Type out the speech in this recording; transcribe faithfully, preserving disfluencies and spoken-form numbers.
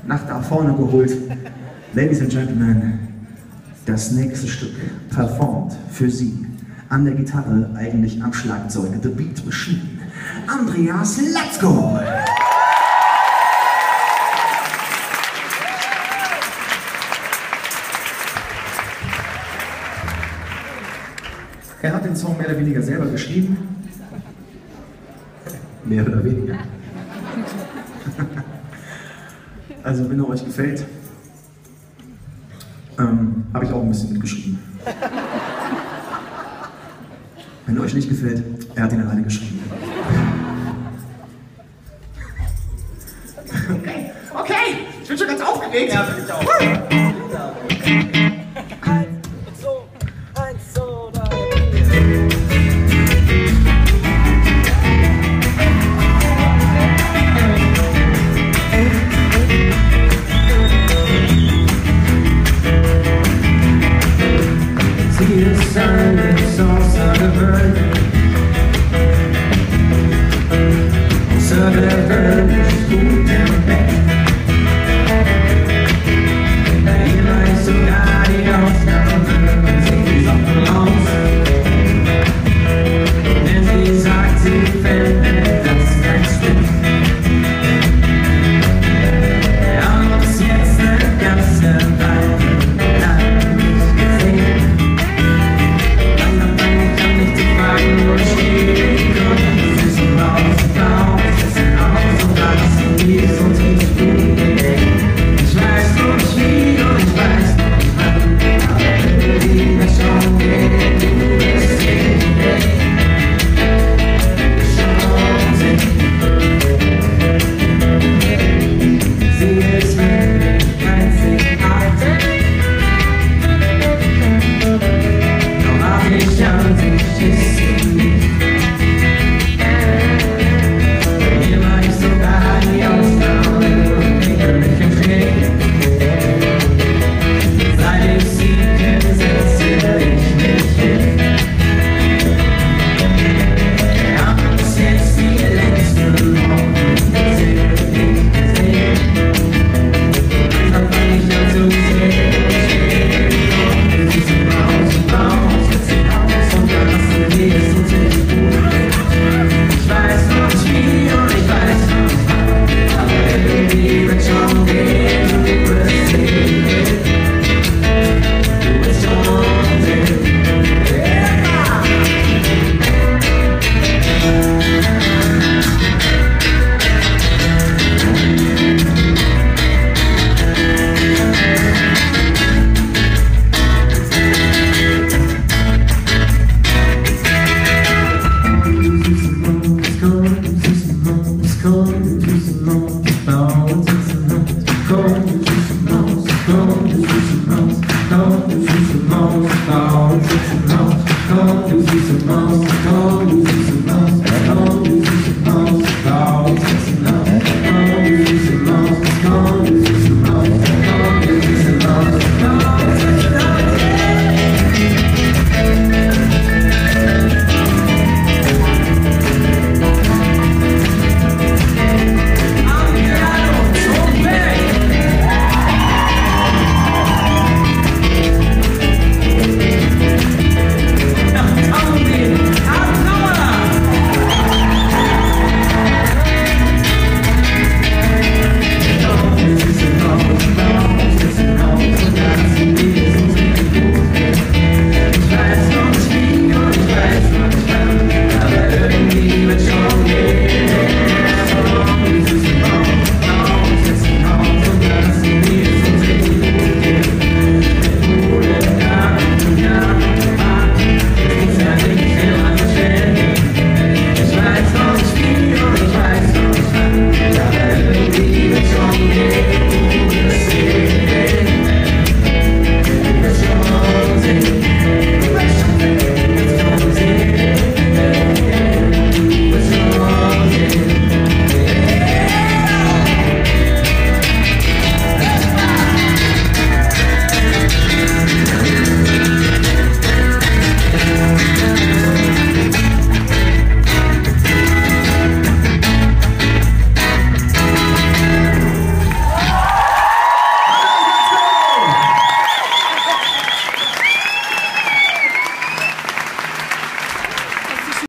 nach da vorne geholt. Ladies and Gentlemen, das nächste Stück performt für Sie an der Gitarre, eigentlich am Schlagzeug, The Beat Machine, Andreas Latzko. Er hat den Song mehr oder weniger selber geschrieben. Mehr oder weniger. Also, wenn er euch gefällt, ähm, habe ich auch ein bisschen mitgeschrieben. Wenn euch nicht gefällt, er hat ihn alleine geschrieben. Okay, okay, ich bin schon ganz aufgeregt. Ja, bin ich auch.